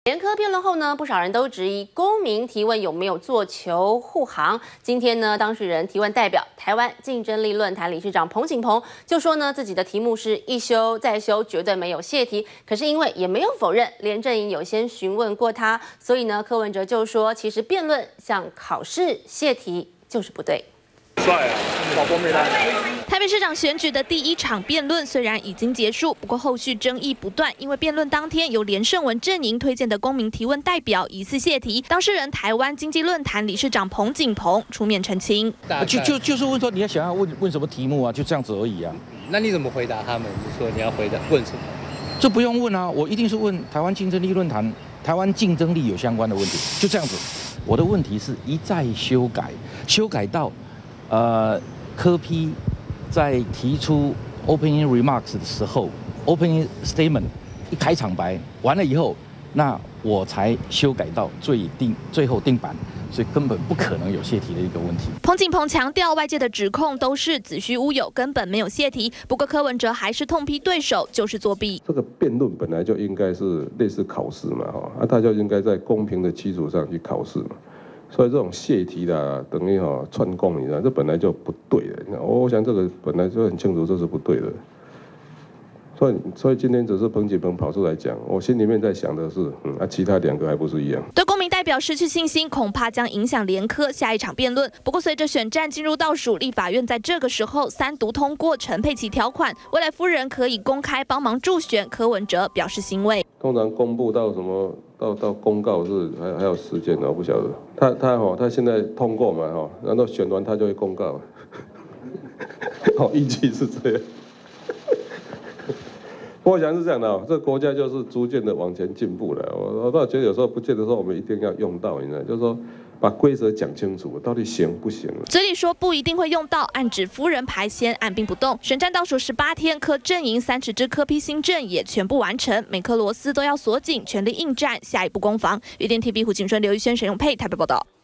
联科辩论后呢，不少人都质疑公民提问有没有做球护航。今天呢，当事人提问代表台湾竞争力论坛理事长彭锦鹏就说呢，自己的题目是一修再修，绝对没有泄题。可是因为也没有否认连阵营有先询问过他，所以呢，柯文哲就说，其实辩论像考试泄题就是不对。 帅啊，老公没来。 台北市长选举的第一场辩论虽然已经结束，不过后续争议不断，因为辩论当天由连胜文阵营推荐的公民提问代表疑似泄题，当事人台湾经济论坛理事长彭锦鹏出面澄清， 就是问说你要想要问什么题目啊，就这样子而已啊。 那你怎么回答他们？就说你要问什么？ 这不用问啊，我一定是问台湾竞争力论坛、台湾竞争力有相关的问题，就这样子。我的问题是一再修改到，柯 P 在提出 opening remarks 的时候 ，opening statement 一开场白完了以后，那我才修改到最后定版，所以根本不可能有泄题的一个问题。 彭锦鹏强调，外界的指控都是子虚乌有，根本没有泄题。不过柯文哲还是痛批对手就是作弊。 这个辩论本来就应该是类似考试嘛，大家应该在公平的基础上去考试嘛。所以这种泄题啦，等于串供，你知道，这本来就不对的。我想这个本来就很清楚，这是不对的。所以今天只是彭锦鹏跑出来讲，我心里面在想的是，其他两个还不是一样。 对公民代表失去信心，恐怕将影响联科下一场辩论。不过，随着选战进入倒数，立法院在这个时候3读通过陈佩琪条款，未来夫人可以公开帮忙助选。柯文哲表示欣慰。 通常公布到什么到公告是还有时间的，我不晓得。他现在通过嘛然后选完他就会公告。预计是这样。我想是这样的这个国家就是逐渐的往前进步了。我倒觉得有时候不见得说我们一定要用到，你知道，就是说把规则讲清楚，到底行不行？ 嘴里说不一定会用到，暗指夫人排先按兵不动。选战倒数18天，柯阵营30支柯 P 新政也全部完成，每颗螺丝都要锁紧，全力应战下一步攻防。UDN TV 胡景顺、刘玉轩、沈永佩台北报道。